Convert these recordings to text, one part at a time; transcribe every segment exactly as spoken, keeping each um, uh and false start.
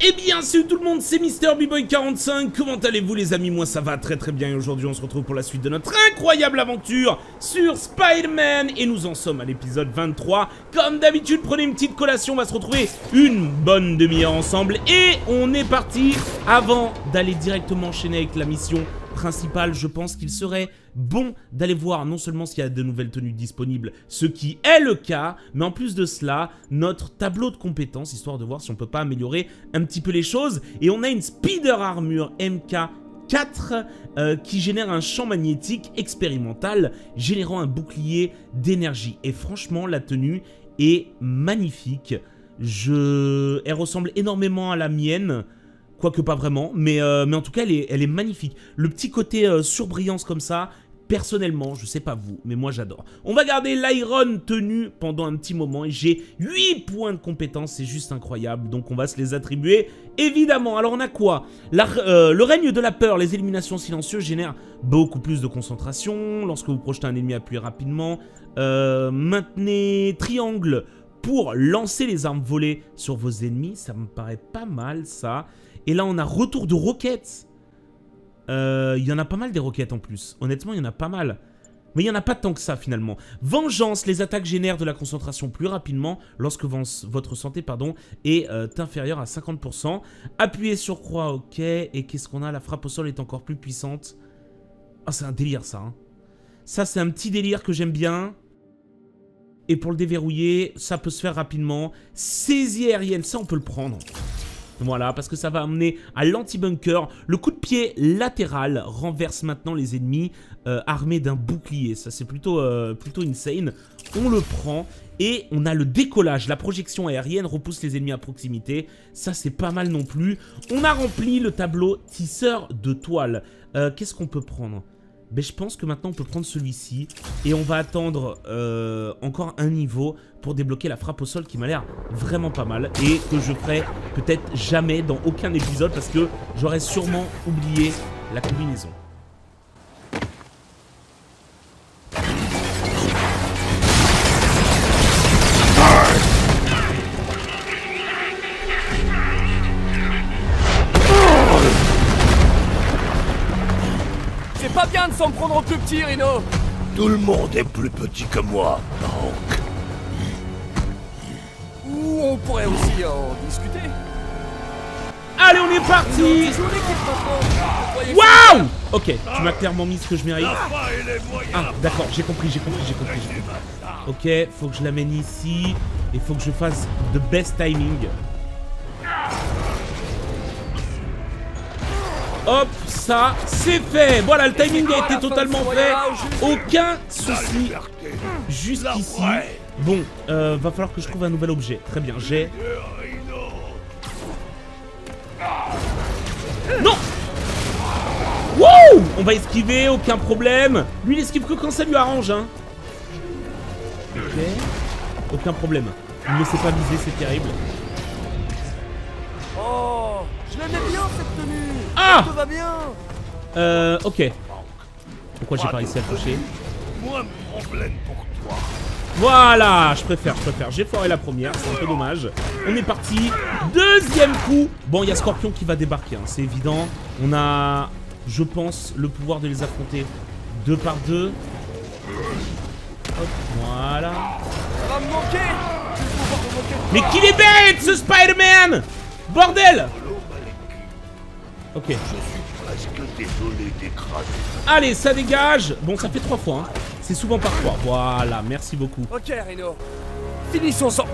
Eh bien salut tout le monde, c'est Mister B-Boy quarante-cinq, comment allez-vous les amis? Moi ça va très très bien et aujourd'hui on se retrouve pour la suite de notre incroyable aventure sur Spider-Man. Et nous en sommes à l'épisode vingt-trois. Comme d'habitude, prenez une petite collation, on va se retrouver une bonne demi-heure ensemble. Et on est parti. Avant d'aller directement enchaîner avec la mission principale, je pense qu'il serait bon d'aller voir non seulement s'il y a de nouvelles tenues disponibles, ce qui est le cas, mais en plus de cela, notre tableau de compétences, histoire de voir si on peut pas améliorer un petit peu les choses. Et on a une Spider Armure M K quatre euh, qui génère un champ magnétique expérimental, générant un bouclier d'énergie. Et franchement, la tenue est magnifique. Je... Elle ressemble énormément à la mienne. Quoique pas vraiment, mais, euh, mais en tout cas, elle est, elle est magnifique. Le petit côté euh, surbrillance comme ça, personnellement, je sais pas vous, mais moi j'adore. On va garder l'Iron tenue pendant un petit moment et j'ai huit points de compétence, c'est juste incroyable. Donc on va se les attribuer, évidemment. Alors on a quoi? la, euh, Le règne de la peur, les éliminations silencieuses génèrent beaucoup plus de concentration. Lorsque vous projetez un ennemi, appuyez rapidement. Euh, maintenez triangle pour lancer les armes volées sur vos ennemis, ça me paraît pas mal ça. Et là, on a retour de roquettes. Euh, il y en a pas mal des roquettes en plus. Honnêtement, il y en a pas mal. Mais il n'y en a pas tant que ça finalement. Vengeance, les attaques génèrent de la concentration plus rapidement lorsque votre santé pardon, est euh, inférieure à cinquante pour cent. Appuyez sur croix, ok. Et qu'est-ce qu'on a? La frappe au sol est encore plus puissante. Ah, c'est un délire ça. Hein. Ça, c'est un petit délire que j'aime bien. Et pour le déverrouiller, ça peut se faire rapidement. Saisie aérienne, ça on peut le prendre. Voilà, parce que ça va amener à l'anti-bunker. Le coup de pied latéral renverse maintenant les ennemis euh, armés d'un bouclier. Ça, c'est plutôt, euh, plutôt insane. On le prend. Et on a le décollage. La projection aérienne repousse les ennemis à proximité. Ça, c'est pas mal non plus. On a rempli le tableau tisseur de toile. Euh, Qu'est-ce qu'on peut prendre? Ben, je pense que maintenant on peut prendre celui-ci et on va attendre euh, encore un niveau pour débloquer la frappe au sol qui m'a l'air vraiment pas mal et que je ferai peut-être jamais dans aucun épisode parce que j'aurais sûrement oublié la combinaison. Pas bien de s'en prendre au plus petit, Rhino. Tout le monde est plus petit que moi, donc... Ou on pourrait aussi en discuter. Allez, on est parti. Waouh. Ok, tu m'as clairement mis ce que je mérite. Ah, d'accord, j'ai compris, j'ai compris, j'ai compris, j'ai compris. Ok, faut que je l'amène ici. Et faut que je fasse the best timing. Hop, ça, c'est fait. Voilà, le timing a été totalement fait. Aucun souci. Jusqu'ici. Bon, euh, va falloir que je trouve un nouvel objet. Très bien, j'ai... Non. Wouh. On va esquiver, aucun problème. Lui, il esquive que quand ça lui arrange, hein. Ok. Aucun problème. Il ne sait pas viser, c'est terrible. Oh, je l'aimais bien cette tenue. Ah! Tout va bien. Euh, ok. Pourquoi j'ai pas réussi à toucher? Moins de problème pour toi. Voilà, je préfère, je préfère. J'ai foiré la première, c'est un peu dommage. On est parti. Deuxième coup. Bon, il y a Scorpion qui va débarquer, hein, c'est évident. On a, je pense, le pouvoir de les affronter deux par deux. Hop, voilà. Ça va me manquer. Mais qu'il est bête, ce Spider-Man! Bordel! Ok. Je suis presque désolé d'écraser. Allez, ça dégage. Bon, ça fait trois fois. Hein. C'est souvent par trois. Voilà, merci beaucoup. Ok, Rhino. Finissons sans.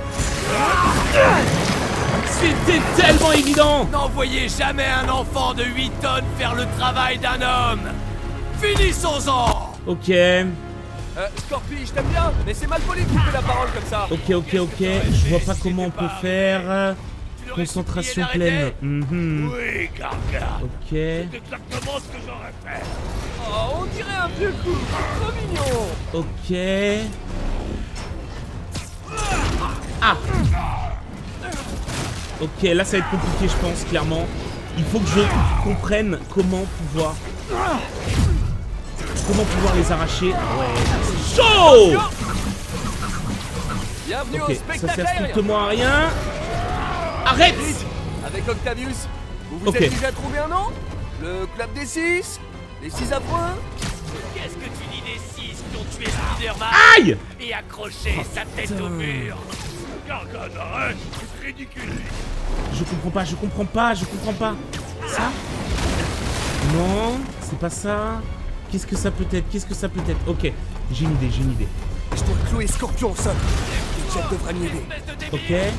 C'était tellement évident. N'envoyez jamais un enfant de huit tonnes faire le travail d'un homme. Finissons-en. Ok. Euh, Scorpi, je t'aime bien, mais c'est mal poli de couper la parole comme ça. Ok, ok, ok. Je vois pas comment on peut faire. Concentration pleine. Mm-hmm. Oui, Gargare. Ok. C'est exactement ce que j'aurais fait. Oh, on dirait un vieux coup. Trop mignon. Ok. Ah. Ok, là ça va être compliqué, je pense, clairement. Il faut que je comprenne comment pouvoir... Comment pouvoir les arracher. Ah ouais, c'est chaud. Ok, ça sert strictement à rien. Arrête. Avec Octavius, vous vous Ok. êtes déjà trouvé un nom? Le club des six? Les six affreux? Qu'est-ce que tu dis des six qui ont tué Spider-Man Aïe! et accroché sa tête au mur? Gargane, arrête, c'est ridicule. Je comprends pas, je comprends pas, je comprends pas. Ça? Non, c'est pas ça. Qu'est-ce que ça peut être? Qu'est-ce que ça peut être? Ok, j'ai une idée, j'ai une idée. Je dois clouer Scorpion au sol. Jet devrait m'y aider. Espèce de Ok. débile.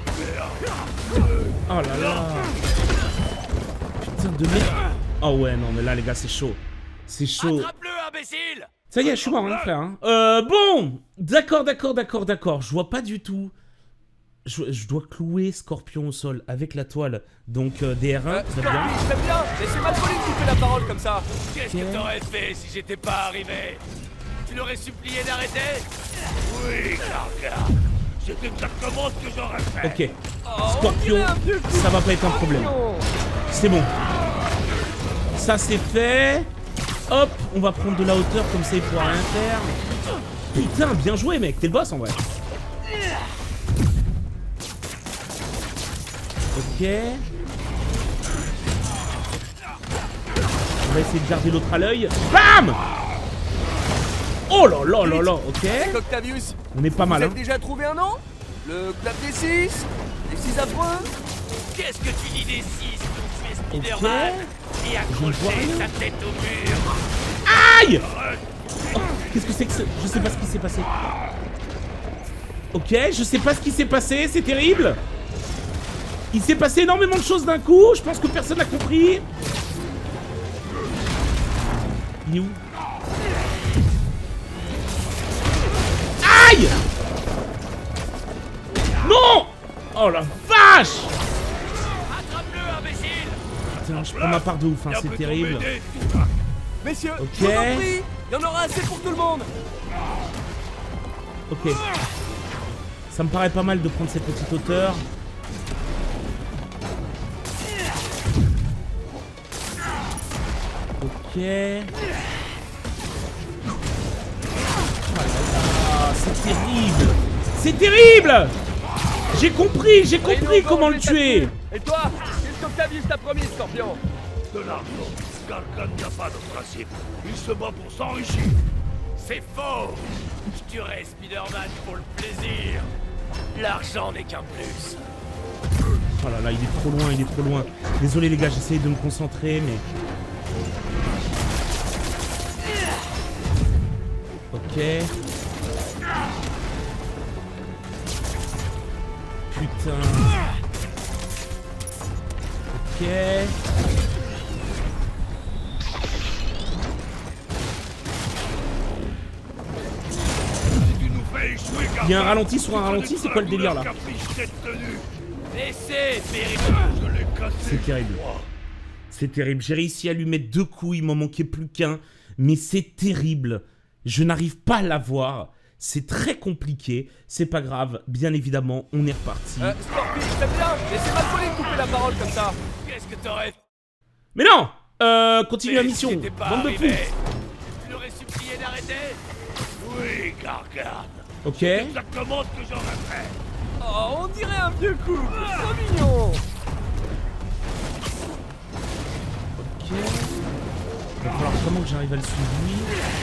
Oh là là. Putain de merde. Oh ouais, non, mais là, les gars, c'est chaud. C'est chaud. Attrape-le, imbécile! Ça y est, je suis mort, hein, frère. Hein. Euh, bon. D'accord, d'accord, d'accord, d'accord. Je vois pas du tout. Je, je dois clouer Scorpion au sol avec la toile. Donc, euh, D R un, Euh, très bien. Scorpion, j'aime bien, mais c'est Malcolm qui fait la parole comme ça. Qu'est-ce Ok. que t'aurais fait si j'étais pas arrivé? Tu l'aurais supplié d'arrêter? Oui, Gargane, c'est exactement ce que j'aurais fait. Ok. Oh, on Scorpion, dirait un vieux coup ça va pas être un problème. Scorpion. C'est bon. Ça, c'est fait. Hop, on va prendre de la hauteur, comme ça, il pourra rien faire. Putain, bien joué, mec. T'es le boss, en vrai. Ok. On va essayer de garder l'autre à l'œil. Bam! Oh là là là là, ok. Avec Octavius, On est pas vous mal, hein. avez déjà trouvé un nom? Le club des six? Les six affreux? Qu'est-ce que tu dis des six qui ont tué Spider-Man et vois accroché rien. sa tête au mur? Aïe! Oh, qu'est-ce que c'est que ça? Je sais pas ce qui s'est passé. Ok, je sais pas ce qui s'est passé, c'est terrible. Il s'est passé énormément de choses d'un coup, je pense que personne n'a compris. Il est où? Aïe! Non! Oh la vache! Attrape-le, imbécile! Putain, je prends ma part de ouf, hein, c'est terrible. Messieurs, Ok. je vous en prie, il y en aura assez pour tout le monde. Ok. Ça me paraît pas mal de prendre cette petite hauteur. Ok. Ah, c'est terrible. C'est terrible. J'ai compris, j'ai compris Réunion, comment le enlever ta tuer. tenue. Et toi, qu'est-ce qu'Octavius t'a promis, Scorpion? De l'argent. Gargane n'a pas de principe. Il se bat pour s'enrichir. C'est faux! Je tuerai Spider-Man pour le plaisir. L'argent n'est qu'un plus. Oh là là, il est trop loin, il est trop loin. Désolé les gars, j'essaye de me concentrer, mais... Ok. Putain. Ok. Si tu nous fais échouer, Gargane, Il y a un ralenti sur un ralenti, c'est quoi le délire là? Laissez, Périple! Je l'ai cassé. C'est terrible. C'est terrible. J'ai réussi à lui mettre deux coups, il m'en manquait plus qu'un. Mais c'est terrible. Je n'arrive pas à l'avoir. C'est très compliqué. C'est pas grave. Bien évidemment, on est reparti. Euh, Scorpion, j'aime bien, mais c'est Malcolm qui couper la parole comme ça. Qu'est-ce que t'aurais fait? Mais non Euh, continue la si mission. t'étais pas Bande de arrivé? fous. Tu l'aurais supplié d'arrêter? Oui, Gargane. Ok. Exactement ce que j'aurais fait. Oh, on dirait un vieux couple, trop mignon. Ok. Il va falloir vraiment que j'arrive à le suivre.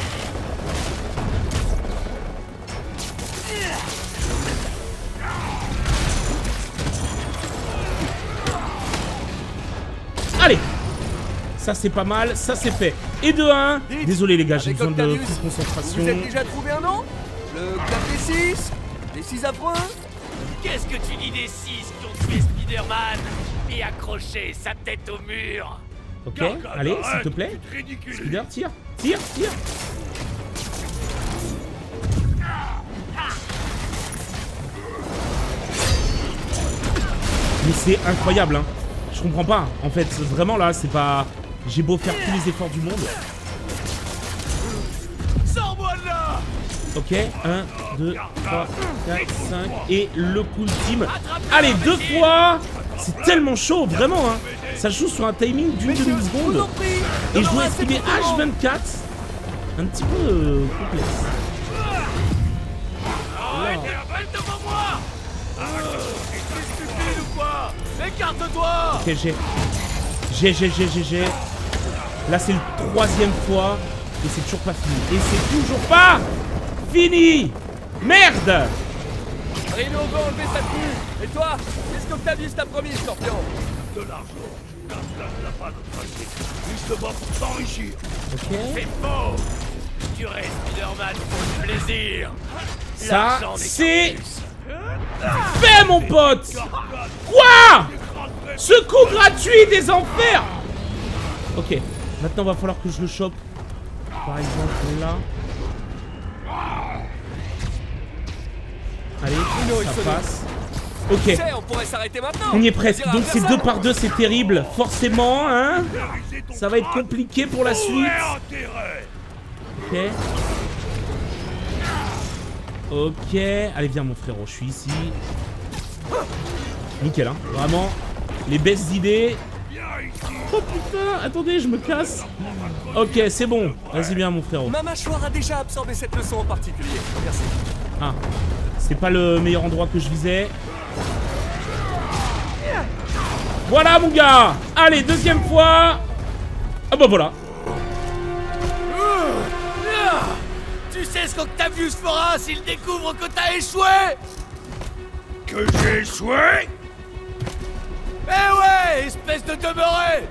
Allez! Ça c'est pas mal, ça c'est fait. Et de un. Dites, Désolé les gars, j'ai avec besoin de Octavius, plus de Vous concentration. vous êtes déjà trouvé un nom? Le club des six? Les six affreux? Qu'est-ce que tu dis des six qui ont tué Spider-Man et accroché sa tête au mur? Ok, Gargane, allez, s'il arrête, te plaît. tu te ridiculises. Spider, tire, tire, tire. Mais c'est incroyable, hein. Je comprends pas. En fait, vraiment là, c'est pas... J'ai beau faire tous les efforts du monde. Sors-moi de là! Ok, un, deux, trois, quatre, cinq. Et le coup ultime. Allez, deux fois. C'est tellement chaud, vraiment, hein. Ça joue sur un timing d'une Messieurs, je vous demi-seconde. en prie, il y Et en je dois aura assez esquiver pour tout le H monde. vingt-quatre. Un petit peu euh, complexe. Arrête, arrête devant moi! T'es stupide ou quoi? Écarte-toi! Ok, j'ai. J'ai, j'ai, j'ai, j'ai, j'ai. Là, c'est le troisième fois. Et c'est toujours pas fini. Et c'est toujours pas fini! Merde! Rhino veut enlever sa tenue. Et toi, qu'est-ce qu'Octavius t'a promis, Scorpion? De l'argent. Gargan n'a pas de principe. Il se bat pour s'enrichir. Ok. C'est faux! Tu restes Spider-Man pour le plaisir! Ça, L'argent n'est c'est qu'un plus. fait, mon pote! Quoi? Ce coup gratuit des enfers! Ok. Maintenant, va falloir que je le chope. Par exemple, là. Allez, ça passe. Ok. Tu sais, on pourrait s'arrêter maintenant. On y est presque. Dire à Donc c'est personne. deux par deux, c'est terrible. Forcément, hein. Ça va être compliqué pour la suite. Ok. Ok. Allez, viens, mon frérot. Je suis ici. Nickel, hein. Vraiment. Les best idées. Oh putain. Attendez, je me casse. Ok, c'est bon. Vas-y, bien, mon frérot. Ma mâchoire a déjà absorbé cette leçon en particulier. Merci. Ah. C'est pas le meilleur endroit que je visais. Voilà, mon gars. Allez, deuxième fois. Ah bah voilà. Tu sais ce qu'Octavius fera s'il découvre que t'as échoué? Que j'ai échoué? Eh ouais, espèce de demeuré!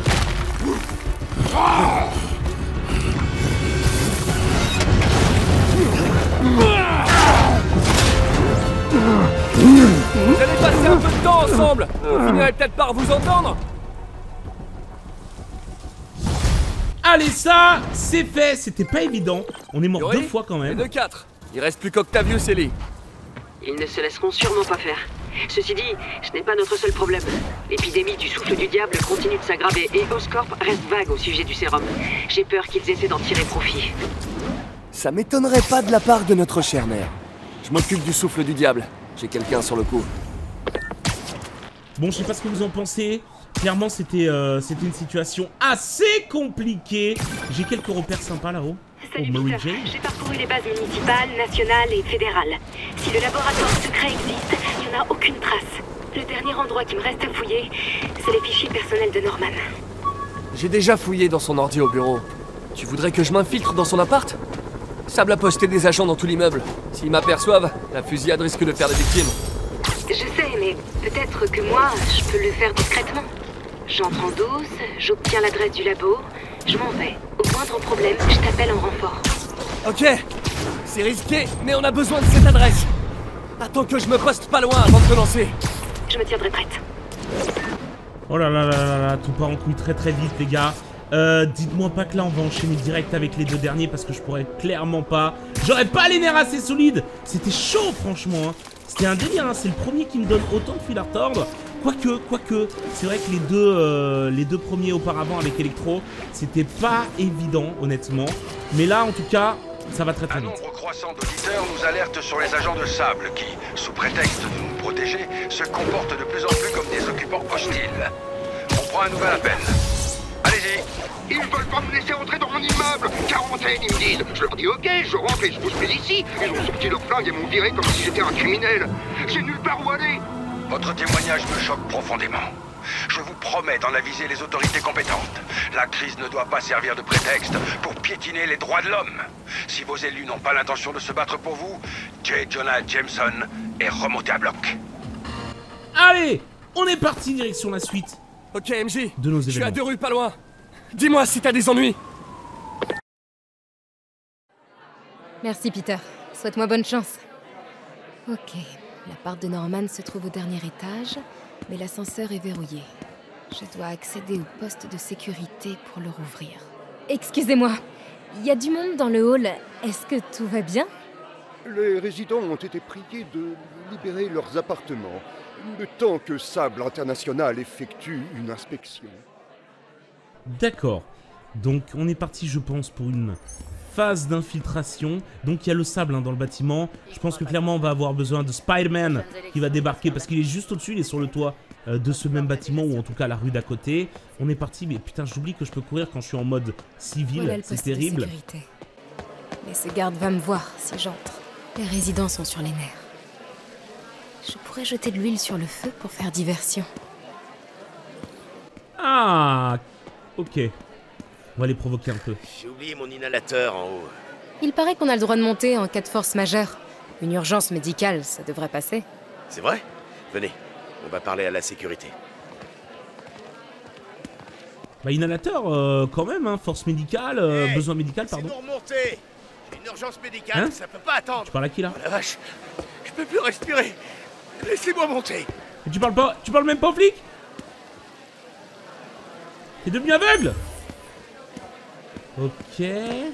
Vous allez passer un peu de temps ensemble. On finirait peut-être par vous entendre. Allez, ça, c'est fait. C'était pas évident. On est mort Yuri, deux fois quand et même. de quatre. Il reste plus qu'Octavius et Lee. Ils ne se laisseront sûrement pas faire. Ceci dit, ce n'est pas notre seul problème. L'épidémie du souffle du diable continue de s'aggraver et Oscorp reste vague au sujet du sérum. J'ai peur qu'ils essaient d'en tirer profit. Ça m'étonnerait pas de la part de notre chère mère. Je m'occupe du souffle du diable. J'ai quelqu'un sur le coup. Bon, je sais pas ce que vous en pensez. Clairement, c'était euh, c'était une situation assez compliquée. J'ai quelques repères sympas là-haut. Salut Oh, Mary Peter, Jane. j'ai parcouru les bases municipales, nationales et fédérales. Si le laboratoire secret existe, il n'y en a aucune trace. Le dernier endroit qui me reste à fouiller, c'est les fichiers personnels de Norman. J'ai déjà fouillé dans son ordi au bureau. Tu voudrais que je m'infiltre dans son appart? Sable a posté des agents dans tout l'immeuble. S'ils m'aperçoivent, la fusillade risque de faire des victimes. Je sais, mais peut-être que moi, je peux le faire discrètement. J'entre en douce, j'obtiens l'adresse du labo, je m'en vais. Au moindre problème, je t'appelle en renfort. Ok, c'est risqué, mais on a besoin de cette adresse. Attends que je me poste pas loin avant de te lancer. Je me tiendrai prête. Oh là là là là là, tout part en couille très très vite, les gars. Euh, dites-moi pas que là on va enchaîner direct avec les deux derniers parce que je pourrais clairement pas. J'aurais pas les nerfs assez solides. C'était chaud, franchement. Hein. C'était un délire, hein. C'est le premier qui me donne autant de fil à retordre. Quoique, quoique, c'est vrai que les deux, euh, les deux premiers auparavant avec Electro, c'était pas évident, honnêtement. Mais là, en tout cas, ça va très très Un vite. nombre croissant d'auditeurs nous alerte sur les agents de sable qui, sous prétexte de nous protéger, se comportent de plus en plus comme des occupants hostiles. On prend un nouvel appel. Allez-y. Ils veulent pas me laisser entrer dans mon immeuble. Quarantaine, ils me disent. Je leur dis ok, je rentre et je bouge plus d'ici. Ils ont sorti leur flingue et m'ont viré comme si j'étais un criminel. J'ai nulle part où aller. Votre témoignage me choque profondément. Je vous promets d'en aviser les autorités compétentes. La crise ne doit pas servir de prétexte pour piétiner les droits de l'homme. Si vos élus n'ont pas l'intention de se battre pour vous, J. Jonah Jameson est remonté à bloc. Allez, on est parti direction la suite. Ok, M J, De nos je suis à événements. deux rues pas loin. Dis-moi si t'as des ennuis. Merci Peter. Souhaite-moi bonne chance. Ok, l'appart de Norman se trouve au dernier étage, mais l'ascenseur est verrouillé. Je dois accéder au poste de sécurité pour le rouvrir. Excusez-moi, il y a du monde dans le hall. Est-ce que tout va bien? Les résidents ont été priés de libérer leurs appartements, le temps que Sable International effectue une inspection. D'accord. Donc on est parti, je pense, pour une phase d'infiltration. Donc il y a le sable hein, dans le bâtiment. Je pense que clairement on va avoir besoin de Spider-Man qui va débarquer parce qu'il est juste au-dessus, il est sur le toit euh, de ce même bâtiment ou en tout cas la rue d'à côté. On est parti, mais putain j'oublie que je peux courir quand je suis en mode civil, Voilà le c'est poste de terrible. sécurité. Mais ce garde va me voir si j'entre. Les résidents sont sur les nerfs. Je pourrais jeter de l'huile sur le feu pour faire diversion. Ah, ok. On va les provoquer un peu. J'ai oublié mon inhalateur en haut. Il paraît qu'on a le droit de monter en cas de force majeure. Une urgence médicale, ça devrait passer. C'est vrai? Venez, on va parler à la sécurité. Bah, inhalateur, euh, quand même, hein. Force médicale, euh, Hey, besoin médical, pardon. Laissez-nous remonter. J'ai une urgence médicale, Hein? ça peut pas attendre. Tu parles à qui, là? Oh la vache, je peux plus respirer. Laissez-moi monter. Et tu parles pas, tu parles même pas aux flics? T'es devenu aveugle? Ok.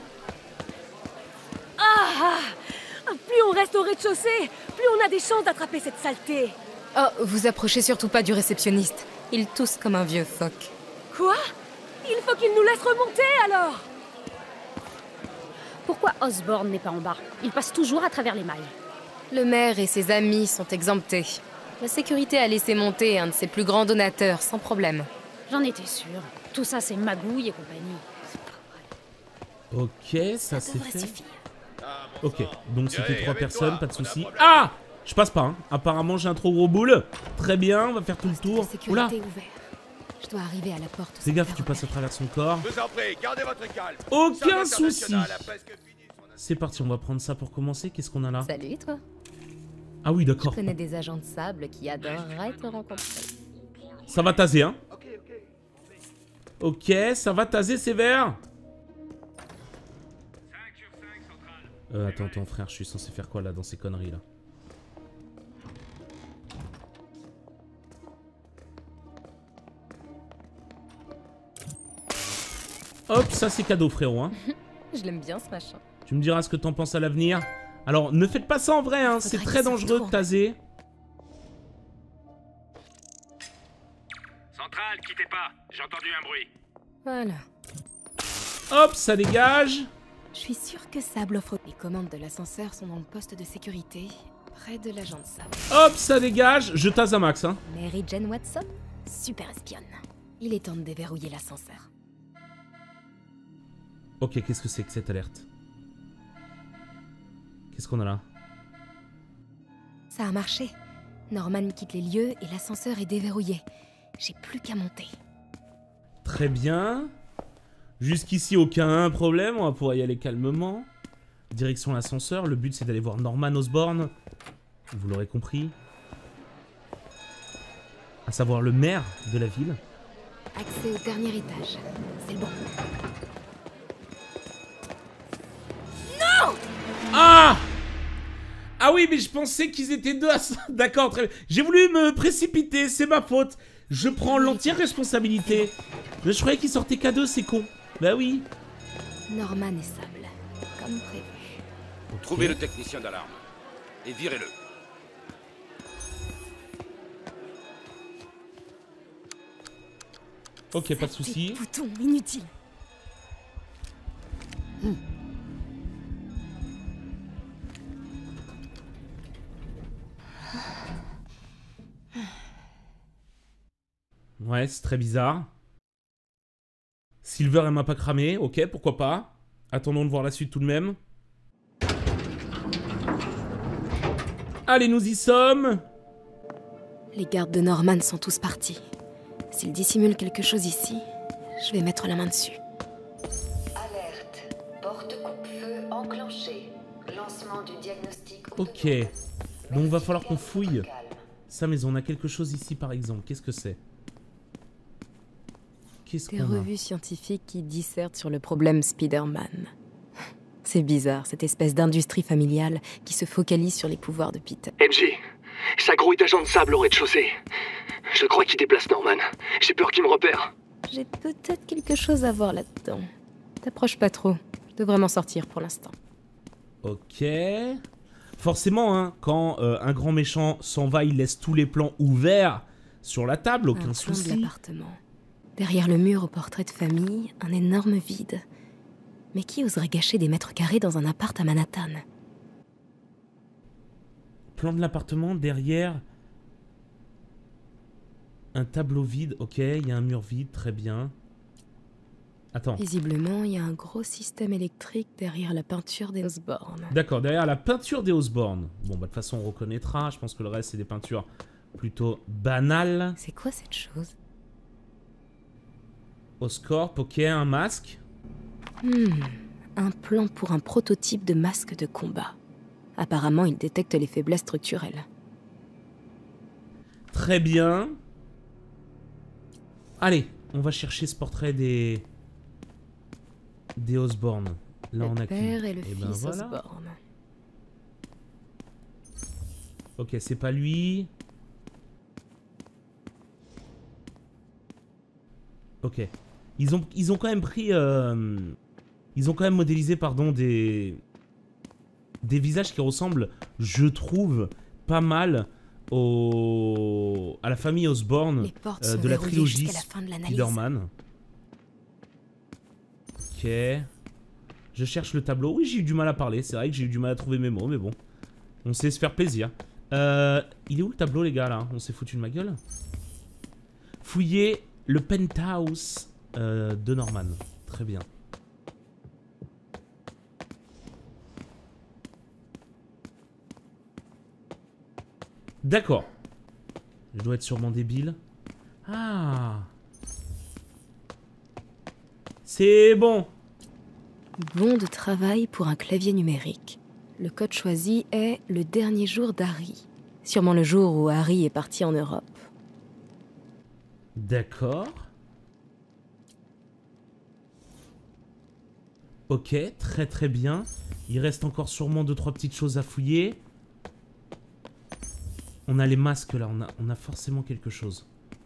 Plus on reste au rez-de-chaussée, plus on a des chances d'attraper cette saleté. Oh, vous approchez surtout pas du réceptionniste. Il tousse comme un vieux phoque. Quoi? Il faut qu'il nous laisse remonter alors. Pourquoi Osborn n'est pas en bas? Il passe toujours à travers les mailles. Le maire et ses amis sont exemptés. La sécurité a laissé monter un de ses plus grands donateurs sans problème. J'en étais sûre. Tout ça, c'est magouille et compagnie. Ok, ça, c'est devrait fait. suffire. Ok, donc c'était trois personnes, pas de soucis. Ah! Je passe pas, hein. Apparemment j'ai un trop gros boule. Très bien, on va faire tout le tour. Oula! Sécurité ouvert. Je dois arriver à la porte. Fais gaffe, tu passes à travers son corps. Je vous en prie, gardez votre calme. Aucun Salle souci. internationale a presque fini son- C'est parti, on va prendre ça pour commencer. Qu'est-ce qu'on a là? Salut, toi. Ah oui, Je d'accord. connais des agents de sable qui adoreraient te rencontrer. Ça va taser, hein. Ok, ça va taser sévère. Euh, attends, attends, frère, je suis censé faire quoi là dans ces conneries là? Hop, ça c'est cadeau, frérot, hein. Je l'aime bien, ce machin. Tu me diras ce que t'en penses à l'avenir. Alors, ne faites pas ça en vrai, hein. C'est Faudrait très qu'il se dangereux de retourne. taser. Centrale, quittez pas. J'ai entendu un bruit. Voilà. Hop, ça dégage. Je suis sûre que Sable offre... Les commandes de l'ascenseur sont dans le poste de sécurité, près de l'agent de Sable. Hop, ça dégage. Je tase à max, hein. Mary Jane Watson, super espionne. Il est temps de déverrouiller l'ascenseur. Ok, qu'est-ce que c'est que cette alerte? Qu'est-ce qu'on a là? Ça a marché. Norman quitte les lieux et l'ascenseur est déverrouillé. J'ai plus qu'à monter. Très bien. Jusqu'ici, aucun problème. On va pouvoir y aller calmement. Direction l'ascenseur. Le but, c'est d'aller voir Norman Osborn. Vous l'aurez compris. À savoir le maire de la ville. Accès au dernier étage. C'est bon. Ah! Ah oui, mais je pensais qu'ils étaient deux à... D'accord, très bien. J'ai voulu me précipiter, c'est ma faute. Je prends l'entière responsabilité. Mais je croyais qu'ils sortaient qu'à deux, c'est con. Bah oui. Norman et Sable, comme prévu. Trouvez le technicien d'alarme. Et virez-le. Ok, pas de soucis. Bouton inutile. Ouais, c'est très bizarre. Silver, elle m'a pas cramé. Ok, pourquoi pas. Attendons de voir la suite tout de même. Allez, nous y sommes. Les gardes de Norman sont tous partis. S'ils dissimulent quelque chose ici, je vais mettre la main dessus. Alerte. Porte coupe-feu enclenchée. Lancement du diagnostic. Ok. Donc, va falloir qu'on fouille. Sa maison, on a quelque chose ici, par exemple. Qu'est-ce que c'est? Qu'est-ce Des qu'on a? revues scientifiques qui dissertent sur le problème Spider-Man. C'est bizarre, cette espèce d'industrie familiale qui se focalise sur les pouvoirs de Peter. M J, sa grouille d'agents de sable au rez-de-chaussée. Je crois qu'il déplace Norman. J'ai peur qu'il me repère. J'ai peut-être quelque chose à voir là-dedans. T'approches pas trop, je devrais m'en sortir pour l'instant. Ok. Forcément, hein, quand euh, un grand méchant s'en va, il laisse tous les plans ouverts sur la table, Un aucun plan de souci. l'appartement. Derrière le mur au portrait de famille, un énorme vide. Mais qui oserait gâcher des mètres carrés dans un appart à Manhattan? Plan de l'appartement, derrière un tableau vide. Ok, il y a un mur vide, très bien. Attends. Visiblement, il y a un gros système électrique derrière la peinture des Osborn. D'accord, derrière la peinture des Osborn. Bon, bah de toute façon, on reconnaîtra. Je pense que le reste, c'est des peintures plutôt banales. C'est quoi cette chose? Oscorp, ok, un masque. Hmm, un plan pour un prototype de masque de combat. Apparemment, il détecte les faiblesses structurelles. Très bien. Allez, on va chercher ce portrait des... des Osborn. Là, le on a père qui et le et fils ben voilà. Osborn. Ok, c'est pas lui. Ok. Ils ont, ils ont quand même pris... Euh, ils ont quand même modélisé, pardon, des... des visages qui ressemblent, je trouve, pas mal au... à la famille Osborn euh, de la trilogie Spider-Man. Ok. Je cherche le tableau. Oui, j'ai eu du mal à parler. C'est vrai que j'ai eu du mal à trouver mes mots, mais bon. On sait se faire plaisir. Euh, il est où le tableau, les gars, là? On s'est foutu de ma gueule. Fouiller le penthouse euh, de Norman. Très bien. D'accord. Je dois être sûrement débile. Ah. C'est bon. Bon de travail pour un clavier numérique. Le code choisi est le dernier jour d'Harry. Sûrement le jour où Harry est parti en Europe. D'accord. Ok, très très bien. Il reste encore sûrement deux trois petites choses à fouiller. On a les masques là, on a, on a forcément quelque chose.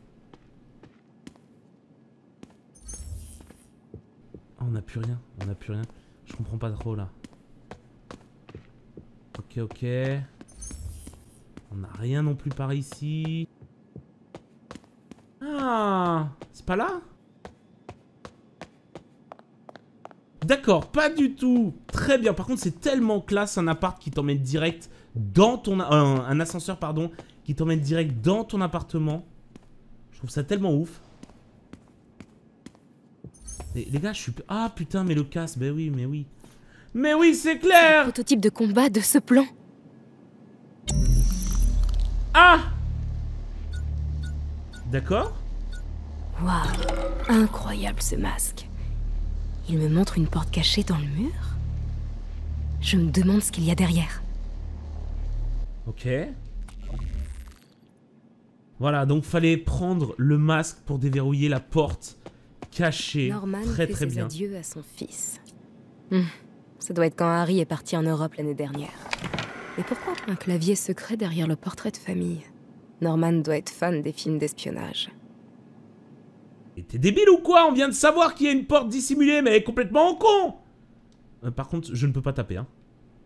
Ah, on n'a plus rien, on n'a plus rien. Je comprends pas trop là. Ok, ok. On n'a rien non plus par ici. Ah, c'est pas là? D'accord, pas du tout. Très bien, par contre c'est tellement classe un appart qui t'emmène direct dans ton... Euh, un ascenseur, pardon, qui t'emmène direct dans ton appartement. Je trouve ça tellement ouf. Les, les gars, je suis... Ah putain, mais le casse, ben oui, mais oui. Mais oui, c'est clair. Le prototype de combat de ce plan. Ah. D'accord. Waouh, incroyable ce masque. Il me montre une porte cachée dans le mur. Je me demande ce qu'il y a derrière. Ok. Voilà, donc fallait prendre le masque pour déverrouiller la porte cachée. Norman très fait très ses bien. adieux à son fils. Hum, ça doit être quand Harry est parti en Europe l'année dernière. Et pourquoi un clavier secret derrière le portrait de famille? Norman doit être fan des films d'espionnage. Et t'es débile ou quoi? On vient de savoir qu'il y a une porte dissimulée, mais elle est complètement con. euh, Par contre, je ne peux pas taper, hein.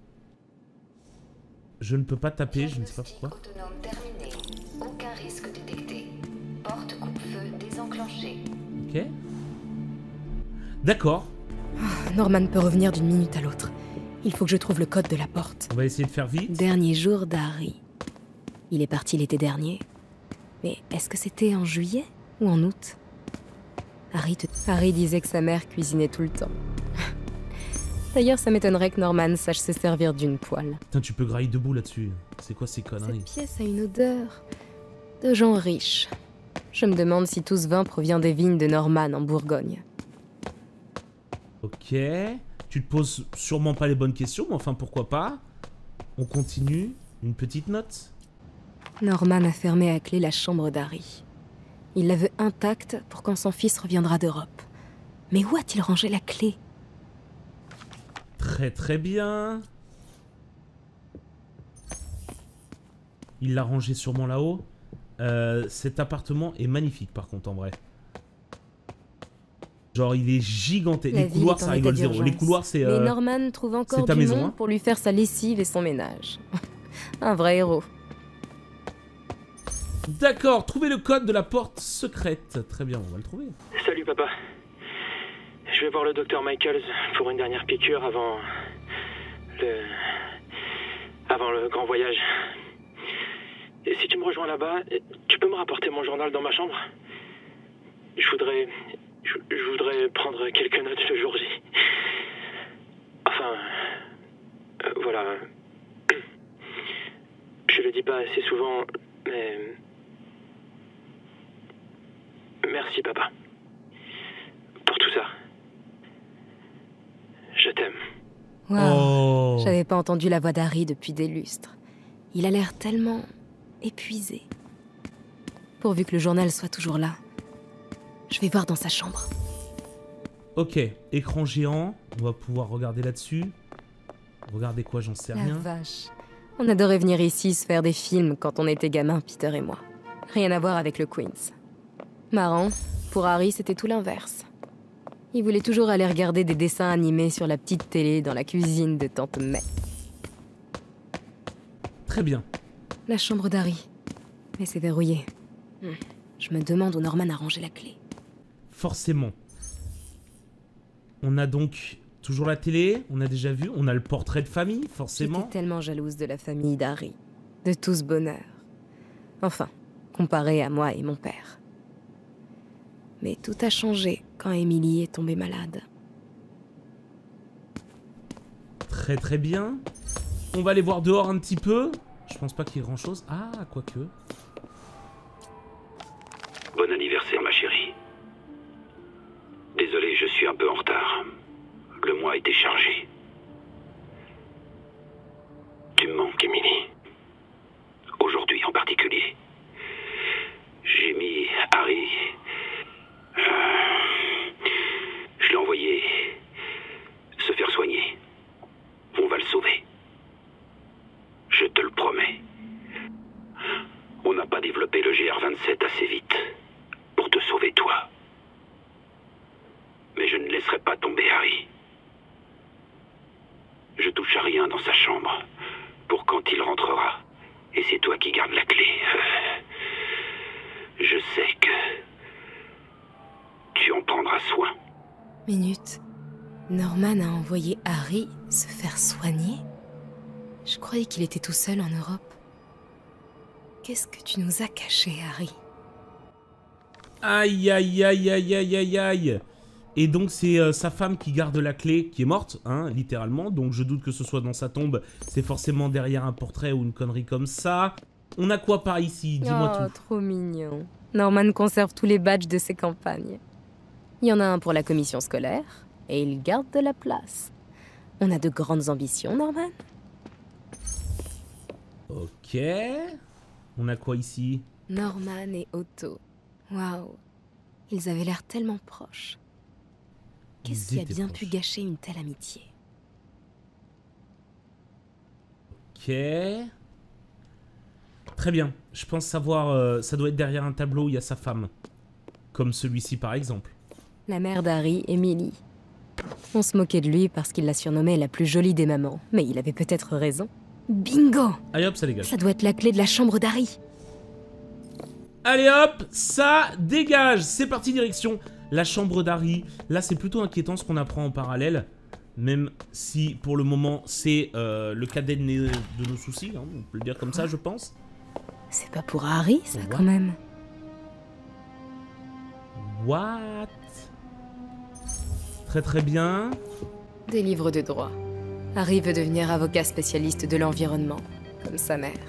Je ne peux pas taper, je ne sais pas pourquoi. Autonome terminé. Aucun risque détecté. Porte coupe-feu désenclenchée. Ok. D'accord. Oh, Norman peut revenir d'une minute à l'autre. Il faut que je trouve le code de la porte. On va essayer de faire vite. Dernier jour d'Harry. Il est parti l'été dernier. Mais est-ce que c'était en juillet ou en août? Harry, te... Harry disait que sa mère cuisinait tout le temps. D'ailleurs, ça m'étonnerait que Norman sache se servir d'une poêle. Putain, tu peux grailler debout là-dessus. C'est quoi ces conneries? Cette pièce a une odeur de gens riches. Je me demande si tout ce vin provient des vignes de Norman en Bourgogne. Ok. Tu te poses sûrement pas les bonnes questions, mais enfin, pourquoi pas. On continue. Une petite note. Norman a fermé à clé la chambre d'Harry. Il la veut intacte pour quand son fils reviendra d'Europe. Mais où a-t-il rangé la clé? Très très bien. Il l'a rangé sûrement là-haut. Euh, cet appartement est magnifique par contre en vrai. Genre il est gigantesque. La Les couloirs ça rigole zéro. Les couloirs c'est... Euh, Mais Norman trouve encore ta du maison, monde hein. pour lui faire sa lessive et son ménage. Un vrai héros. D'accord, trouvez le code de la porte secrète. Très bien, on va le trouver. Salut papa. Je vais voir le docteur Michaels pour une dernière piqûre avant... le... avant le grand voyage. Et si tu me rejoins là-bas, tu peux me rapporter mon journal dans ma chambre? Je voudrais... Je, je voudrais prendre quelques notes le jour J. Enfin... Euh, voilà. Je le dis pas assez souvent, mais... Merci papa. t'aime. Waouh, Oh. j'avais pas entendu la voix d'Harry depuis des lustres. Il a l'air tellement épuisé. Pourvu que le journal soit toujours là. Je vais voir dans sa chambre. Ok, écran géant. On va pouvoir regarder là-dessus. Regarder quoi, j'en sais La rien. vache. On adorait venir ici se faire des films quand on était gamins, Peter et moi. Rien à voir avec le Queens. Marrant, pour Harry, c'était tout l'inverse. Il voulait toujours aller regarder des dessins animés sur la petite télé dans la cuisine de Tante May. Très bien. La chambre d'Harry. Mais c'est verrouillé. Hmm. Je me demande où Norman a rangé la clé. Forcément. On a donc toujours la télé, on a déjà vu, on a le portrait de famille, forcément. J'étais tellement jalouse de la famille d'Harry. De tout ce bonheur. Enfin, comparé à moi et mon père. Mais tout a changé quand Emily est tombée malade. Très très bien. On va aller voir dehors un petit peu. Je pense pas qu'il y ait grand chose. Ah, quoique. Bon anniversaire, ma chérie. Désolé, je suis un peu en retard. Le mois a été chargé. Tu me manques, Emily. Aujourd'hui en particulier. J'ai mis Harry... Euh, je l'ai envoyé se faire soigner. On va le sauver. Je te le promets. On n'a pas développé le G R vingt-sept assez vite pour te sauver toi. Mais je ne laisserai pas tomber Harry. Je touche à rien dans sa chambre pour quand il rentrera. Et c'est toi qui gardes la clé. Euh, je sais que tu en prendras soin. Minute. Norman a envoyé Harry se faire soigner? Je croyais qu'il était tout seul en Europe. Qu'est-ce que tu nous as caché, Harry? Aïe, aïe, aïe, aïe, aïe, aïe, aïe. Et donc c'est euh, sa femme qui garde la clé, qui est morte, hein, littéralement. Donc je doute que ce soit dans sa tombe. C'est forcément derrière un portrait ou une connerie comme ça. On a quoi par ici? Dis-moi Oh, tout. trop mignon. Norman conserve tous les badges de ses campagnes. Il y en a un pour la commission scolaire, et il garde de la place. On a de grandes ambitions, Norman. Ok. On a quoi ici? Norman et Otto. Waouh. Ils avaient l'air tellement proches. Qu'est-ce qui a bien pu gâcher une telle amitié? Ok. Très bien. Je pense savoir... Euh, ça doit être derrière un tableau où il y a sa femme. Comme celui-ci par exemple. La mère d'Harry, Emily. On se moquait de lui parce qu'il la surnommait la plus jolie des mamans. Mais il avait peut-être raison. Bingo! Allez hop, ça dégage. Ça doit être la clé de la chambre d'Harry. Allez hop, ça dégage. C'est parti, direction la chambre d'Harry. Là, c'est plutôt inquiétant ce qu'on apprend en parallèle. Même si, pour le moment, c'est euh, le cadet de, de nos soucis. Hein, on peut le dire comme ça, je pense. C'est pas pour Harry, ça, quand même. What? Très très bien. Des livres de droit. Harry veut devenir avocat spécialiste de l'environnement, comme sa mère.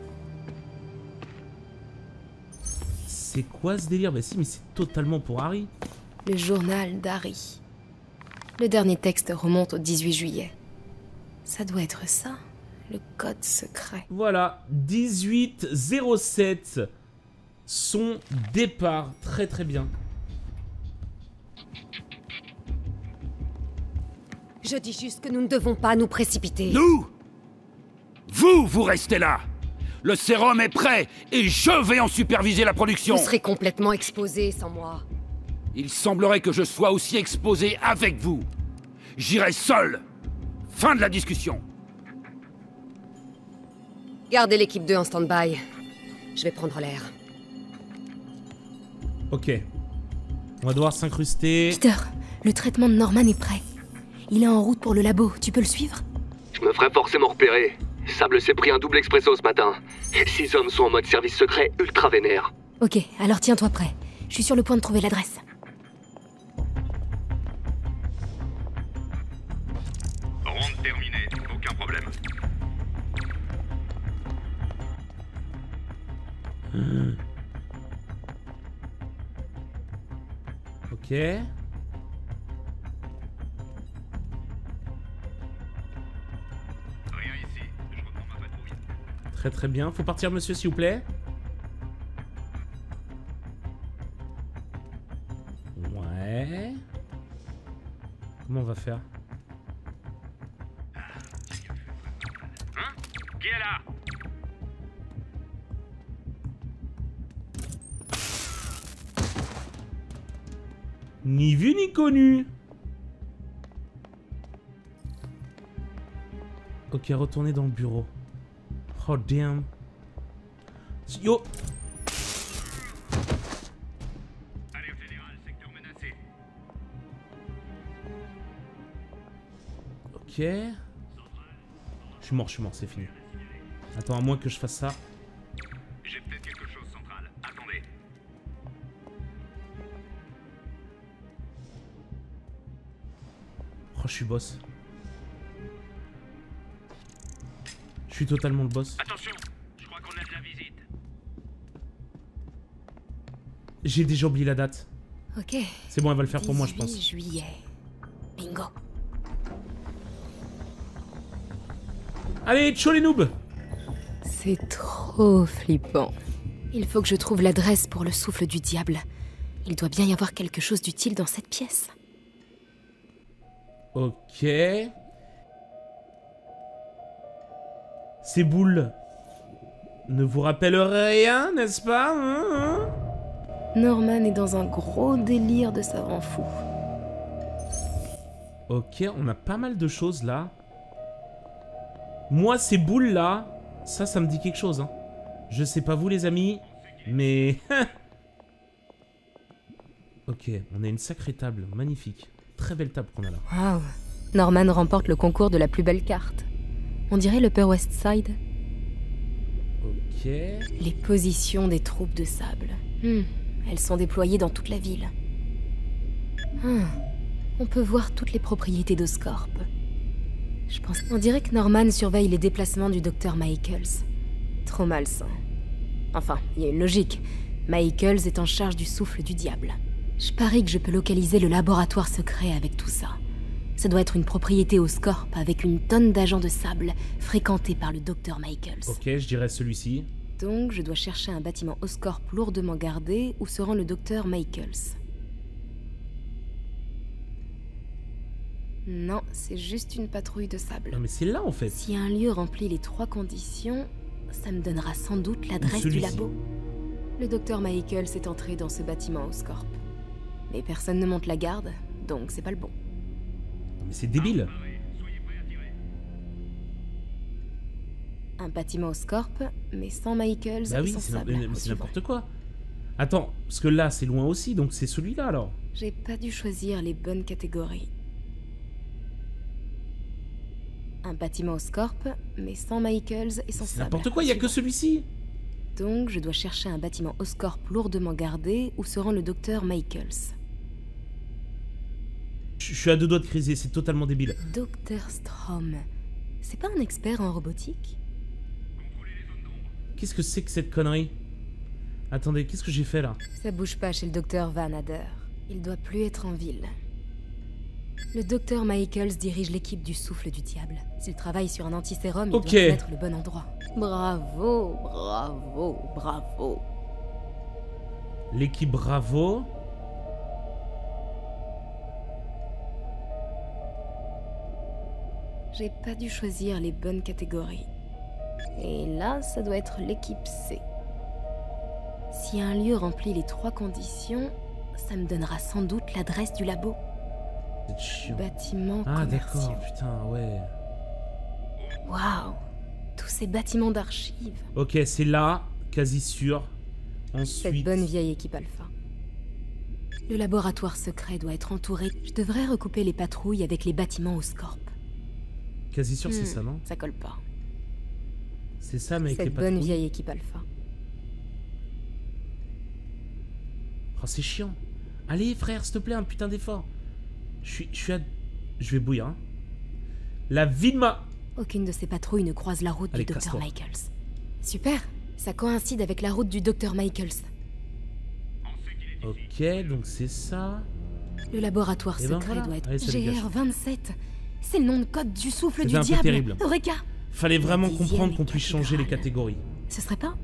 C'est quoi ce délire? Bah si, mais c'est totalement pour Harry. Le journal d'Harry. Le dernier texte remonte au dix-huit juillet. Ça doit être ça, le code secret. Voilà, dix-huit zéro sept. Son départ. Très très bien. Je dis juste que nous ne devons pas nous précipiter. Nous? Vous, vous restez là. Le sérum est prêt et je vais en superviser la production. Vous serez complètement exposé sans moi. Il semblerait que je sois aussi exposé avec vous. J'irai seul. Fin de la discussion. Gardez l'équipe deux en stand-by. Je vais prendre l'air. Ok. On va devoir s'incruster. Peter, le traitement de Norman est prêt. Il est en route pour le labo. Tu peux le suivre? Je me ferai forcément repérer. Sable s'est pris un double expresso ce matin. Six hommes sont en mode service secret ultra vénère. Ok, alors tiens-toi prêt. Je suis sur le point de trouver l'adresse. Ronde terminée, aucun problème. Mmh. Ok. Très très bien. Faut partir, monsieur, s'il vous plaît. Ouais. Comment on va faire? Hein? Qui est là? Ni vu ni connu. Ok, retournez dans le bureau. Oh damn. Yo. Allez au fédéral, secteur menacé. Ok. Je suis mort, je suis mort, c'est fini. Attends, à moins que je fasse ça. J'ai peut-être quelque chose central. Attendez. Oh, je suis boss. Je suis totalement le boss. Attention, je crois qu'on a de la visite. J'ai déjà oublié la date. Ok. C'est bon, elle va le faire pour moi, je pense. dix-huit juillet. Bingo. Allez, tcho les noobs. C'est trop flippant. Il faut que je trouve l'adresse pour le souffle du diable. Il doit bien y avoir quelque chose d'utile dans cette pièce. Ok. Ces boules ne vous rappellent rien, n'est-ce pas, hein, hein? Norman est dans un gros délire de savant fou. Ok, on a pas mal de choses là. Moi, ces boules là, ça, ça me dit quelque chose, hein. Je sais pas vous les amis, mais... Ok, on a une sacrée table, magnifique. Très belle table qu'on a là. Waouh. Norman remporte le concours de la plus belle carte. On dirait l'Upper West Side. Ok. Les positions des troupes de sable. Hmm. Elles sont déployées dans toute la ville. Ah. On peut voir toutes les propriétés d'Oscorp. Je pense... On dirait que Norman surveille les déplacements du docteur Michaels. Trop malsain. Enfin, il y a une logique. Michaels est en charge du souffle du diable. Je parie que je peux localiser le laboratoire secret avec tout ça. Ça doit être une propriété Oscorp avec une tonne d'agents de sable fréquentés par le docteur Michaels. Ok, je dirais celui-ci. Donc, je dois chercher un bâtiment Oscorp lourdement gardé où se rend le docteur Michaels. Non, c'est juste une patrouille de sable. Non mais c'est là en fait. Si un lieu remplit les trois conditions, ça me donnera sans doute l'adresse du labo. Le docteur Michaels est entré dans ce bâtiment Oscorp. Mais personne ne monte la garde, donc c'est pas le bon. Mais c'est débile. Un bâtiment Oscorp, mais sans Michaels bah et oui, sans c'est sable. n'importe quoi. Attends, parce que là c'est loin aussi, donc c'est celui-là alors. J'ai pas dû choisir les bonnes catégories. Un bâtiment Oscorp, mais sans Michaels et sans sable. N'importe quoi, il y a que celui-ci. Donc je dois chercher un bâtiment Oscorp lourdement gardé où se rend le docteur Michaels. Je suis à deux doigts de criser, c'est totalement débile. Docteur Strom. C'est pas un expert en robotique? Qu'est-ce que c'est que cette connerie? Attendez, qu'est-ce que j'ai fait là? Ça bouge pas chez le docteur Van Adder. Il doit plus être en ville. Le docteur Michaels dirige l'équipe du souffle du diable. S'il travaille sur un antisérum, il Ok. doit connaître le bon endroit. Bravo, bravo, bravo. L'équipe Bravo. J'ai pas dû choisir les bonnes catégories. Et là, ça doit être l'équipe C. Si un lieu remplit les trois conditions, ça me donnera sans doute l'adresse du labo. C'est chiant. Bâtiments Ah commerciaux. d'accord, putain, ouais. Waouh, tous ces bâtiments d'archives. Ok, c'est là, quasi sûr. Cette Ensuite... bonne vieille équipe Alpha. Le laboratoire secret doit être entouré. Je devrais recouper les patrouilles avec les bâtiments Oscorp. Quasi sûr, c'est Hmm, ça, non? Ça colle pas. C'est ça, mais avec les Cette bonne patrouilles. vieille équipe Alpha. Oh, c'est chiant. Allez, frère, s'il te plaît, un putain d'effort. Je suis, je suis à... Je vais bouillir, hein. La vie de ma... Aucune de ces patrouilles ne croise la route Allez, du docteur casse-toi. Michaels. Super, ça coïncide avec la route du docteur Michaels. Ok, donc c'est ça. Le laboratoire Eh ben secret voilà. doit être Allez, ça dégage. G R vingt-sept. C'est le nom de code du souffle C'était du un peu diable. terrible. Eureka! Fallait vraiment comprendre qu'on puisse changer les catégories. Ce serait pas?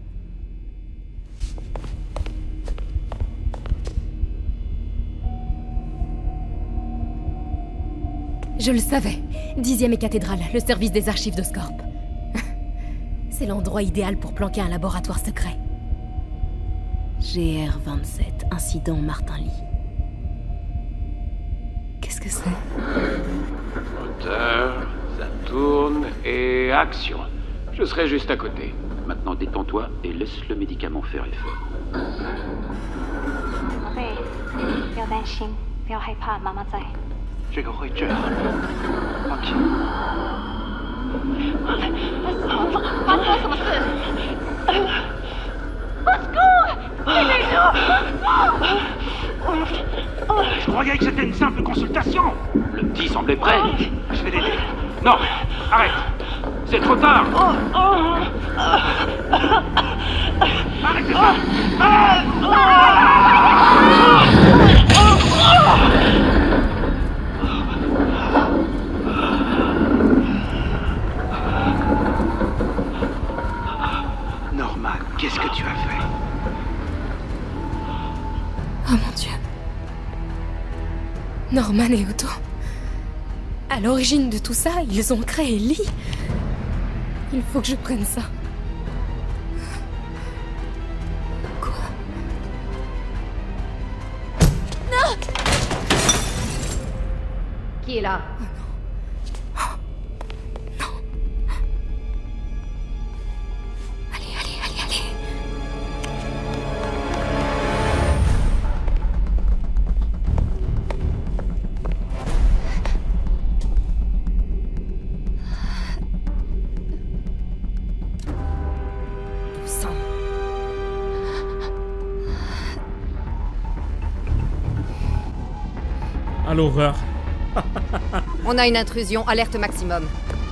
Je le savais. Dixième et cathédrale, le service des archives d'Oscorp. C'est l'endroit idéal pour planquer un laboratoire secret. G R vingt-sept, incident Martin Lee. Qu'est-ce que c'est? Moteur, ça tourne et action. Je serai juste à côté. Maintenant détends-toi et laisse le médicament faire effet. 宝贝，不要担心，不要害怕，妈妈在。这个会治好的，放心。发生了什么事？阿斯哥，你没事？ Je croyais que c'était une simple consultation. Le petit semblait prêt. Je vais l'aider. Non, arrête. C'est trop tard. Arrêtez ça. Norman, qu'est-ce que tu as fait? Oh mon Dieu. Norman et Otto. À l'origine de tout ça, ils ont créé Lee. Il faut que je prenne ça. Quoi? Non! Qui est là? Oh non. Oh, non. Allez, allez, allez, allez. À l'horreur. On a une intrusion, alerte maximum.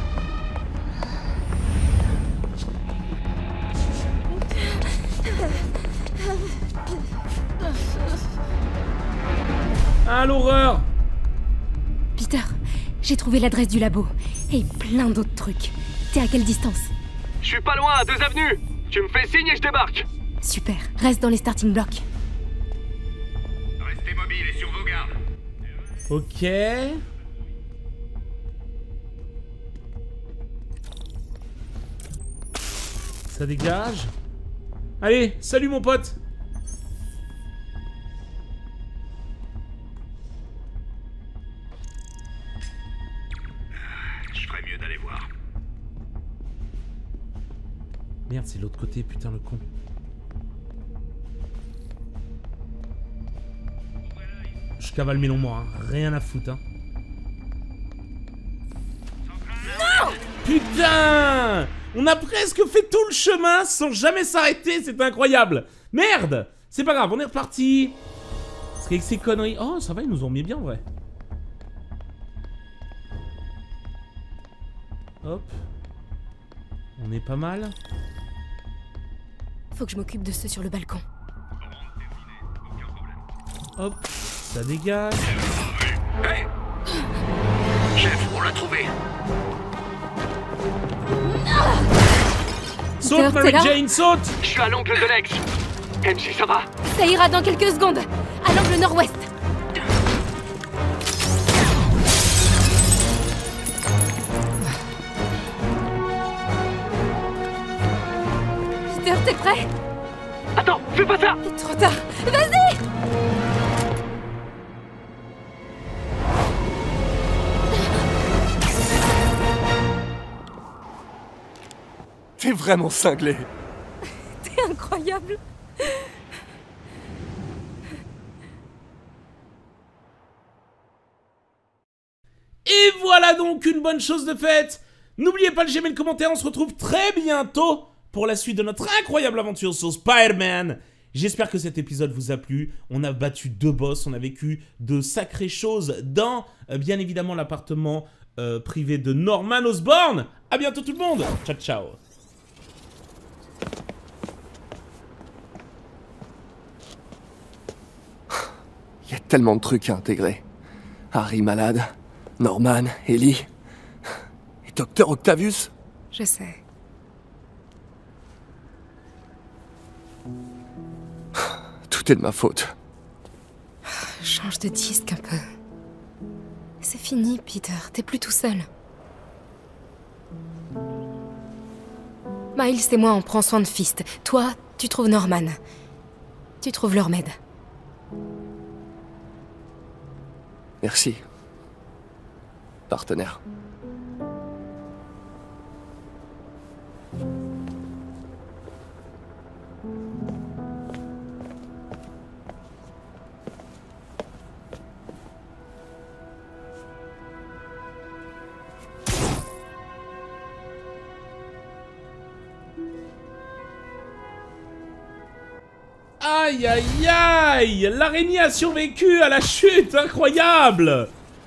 À l'horreur. Peter, j'ai trouvé l'adresse du labo. Et plein d'autres trucs. T'es à quelle distance? Je suis pas loin, à deux avenues. Tu me fais signe et je débarque. Super, reste dans les starting blocks. Restez mobile et sur vos gardes. Ok. Ça dégage. Allez, salut mon pote. Je ferais mieux d'aller voir. Merde, c'est l'autre côté, putain le con. Je cavale mes longs mois, hein. Rien à foutre. Hein. Non! Putain! On a presque fait tout le chemin sans jamais s'arrêter, c'est incroyable. Merde! C'est pas grave, on est reparti. Parce qu'avec ces conneries... Oh, ça va, ils nous ont mis bien en vrai. Hop. On est pas mal. Faut que je m'occupe de ceux sur le balcon. Hop. Ça dégage. Hey Chef, on l'a trouvé. Saute, Mary Jane, saute! Je suis à l'angle de l'ex. M J, ça va? Ça ira dans quelques secondes. À l'angle nord-ouest. Peter, t'es prêt? Attends, fais pas ça! Trop tard. Vas-y! T'es vraiment cinglé. T'es incroyable. Et voilà donc une bonne chose de faite. N'oubliez pas le j'aime et le commentaire, on se retrouve très bientôt pour la suite de notre incroyable aventure sur Spider-Man. J'espère que cet épisode vous a plu. On a battu deux boss, on a vécu de sacrées choses dans, euh, bien évidemment, l'appartement euh, privé de Norman Osborn. A bientôt tout le monde. Ciao, ciao. Il y a tellement de trucs à intégrer. Harry malade, Norman, Ellie, et Docteur Octavius. Je sais. Tout est de ma faute. Change de disque un peu. C'est fini, Peter. T'es plus tout seul. Miles et moi, on prend soin de Fist. Toi, tu trouves Norman. Tu trouves leur remède. Merci. Partenaire. Aïe aïe aïe! L'araignée a survécu à la chute! Incroyable!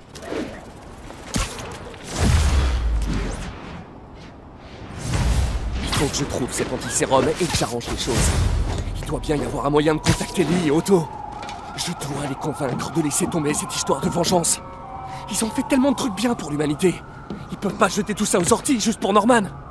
Il faut que je trouve cet antisérum et que j'arrange les choses. Il doit bien y avoir un moyen de contacter Lee et Otto. Je dois les convaincre de laisser tomber cette histoire de vengeance. Ils ont fait tellement de trucs bien pour l'humanité. Ils peuvent pas jeter tout ça aux orties juste pour Norman.